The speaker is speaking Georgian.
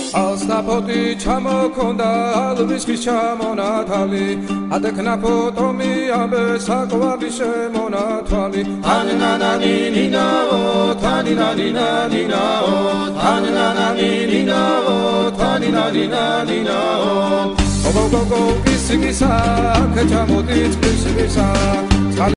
ალსნაფოთი ჩამოქონდა ალვისხის ჩამონათალი ადექნაფოტომი ამბე საყვარლის შემონათვალი თანინანანინინაო თანინანინანინაო თანინანანინინაო თანინანინანინაო გოგოგოგო კისკისა ქეჩამოდი წყლისისა